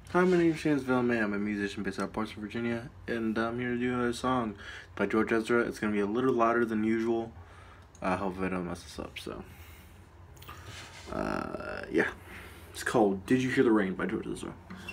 Hi, my name is James May. I'm a musician based out of Portsmouth, Virginia, and I'm here to do a song by George Ezra. It's going to be a little louder than usual. I hope I don't mess this up, so. Yeah. It's called Did You Hear the Rain by George Ezra.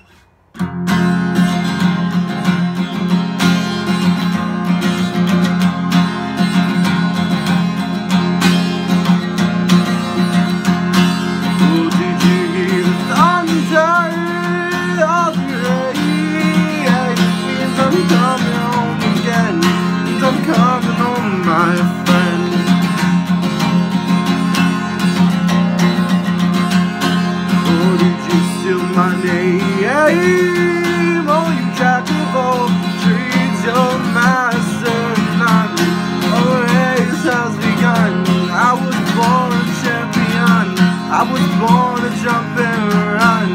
My name, oh, you jack of all trades, your master of none. Oh, race has begun. I was born a champion. I was born to jump and run.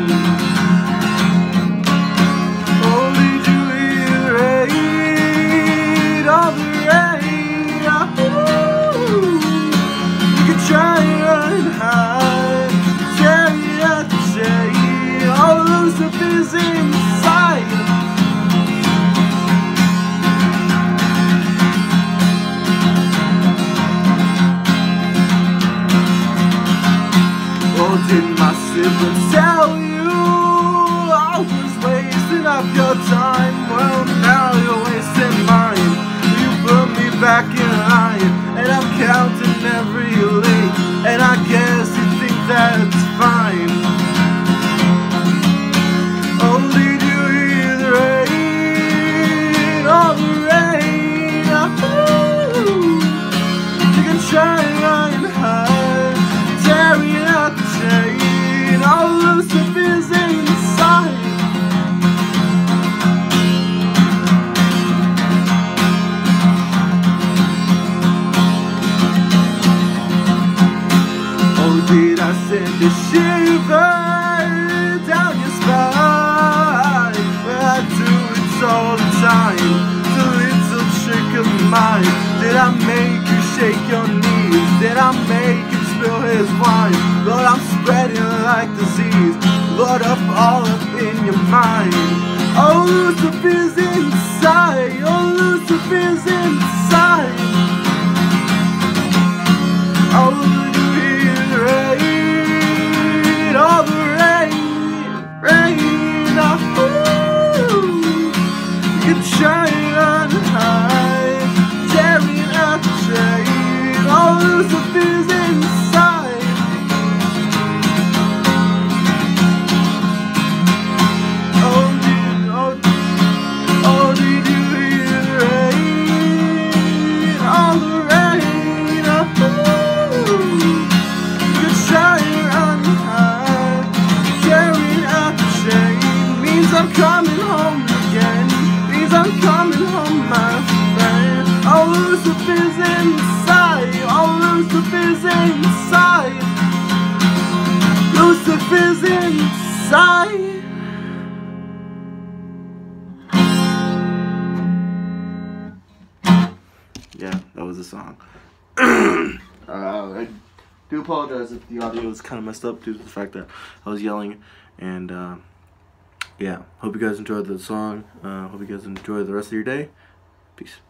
Oh, did you hear the rain? Oh, the rain. Oh, you can try and run high, carry out the shade. All Lucifer is inside. Oh, did my siblings tell you I was wasting up your time? Well, now you're wasting mine. You put me back in line, and I'm counting every link, and I guess you think that's fine. Oh, did you hear the rain? Oh, the rain. Oh, you can try and hide, tearing out the chain. Oh, Lucifer's inside. Oh, did I send a shiver down your spine? I do it all the time. The little trick of mine. Did I make you shake your knees? Did I make him spill his wine? Lord, I'm spreading like disease. Lord, all up in your mind. Oh, Lucifer's inside. Oh, Lucifer's inside. Oh, did you hear the rain? Oh, the rain, rain. Oh, you try and hide, tearing out the chain. Oh, Lucifer's inside. Oh, did you hear the rain? Oh, the rain. Oh, you try and hide, tearing out the chain. Means I'm coming home again. I'm coming home, my friend. Oh, Lucifer's inside. Oh, Lucifer's inside. Lucifer's inside. Yeah, that was the song. I do apologize if the audio was kind of messed up due to the fact that I was yelling. And yeah, hope you guys enjoyed the song. Hope you guys enjoy the rest of your day. Peace.